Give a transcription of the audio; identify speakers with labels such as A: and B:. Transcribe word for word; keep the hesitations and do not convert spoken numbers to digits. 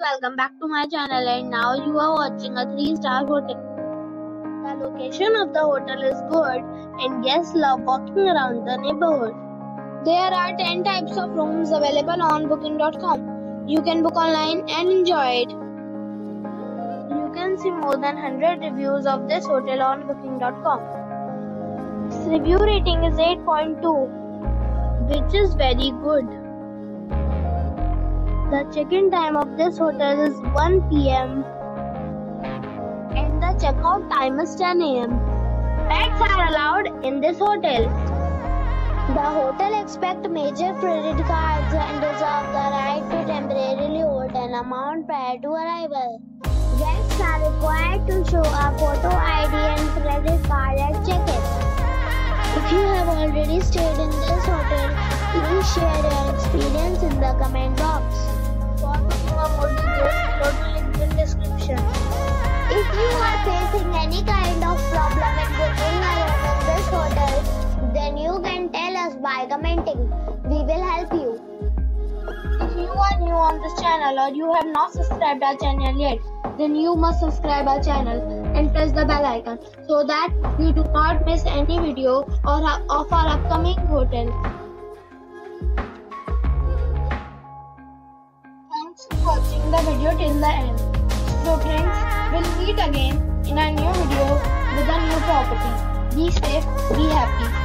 A: welcome back to my channel, and now you are watching a three star hotel. The location of the hotel is good and guests love walking around the neighborhood. There are ten types of rooms available on booking dot com. You can book online and enjoy it. You can see more than one hundred reviews of this hotel on booking dot com. Its review rating is eight point two, which is very good. The check-in time of this hotel is one p m and the check-out time is ten a m Pets are allowed in this hotel. The hotel accepts major credit cards and reserves the right to temporarily hold an amount prior to arrival. Guests are required to show a photo I D and credit card at check-in. If you have already stayed in this hotel, please share your experience in the comment box. For more details, go to link in description. If you are facing any kind of problem in booking a room in this hotel, then you can tell us by commenting. We will help you. If you are new on this channel or you have not subscribed our channel yet, then you must subscribe our channel and press the bell icon so that you do not miss any video or of our upcoming hotel. Thanks for watching the video till the end. So friends, we'll meet again in a new video with a new property. Be safe, be happy.